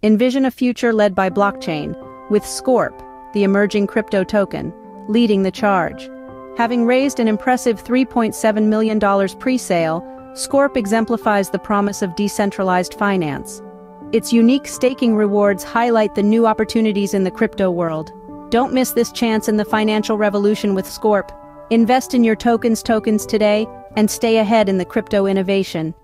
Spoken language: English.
Envision a future led by blockchain, with SCORP, the emerging crypto token, leading the charge. Having raised an impressive $3.7 million pre-sale, SCORP exemplifies the promise of decentralized finance. Its unique staking rewards highlight the new opportunities in the crypto world. Don't miss this chance in the financial revolution with SCORP. Invest in your tokens today and stay ahead in the crypto innovation.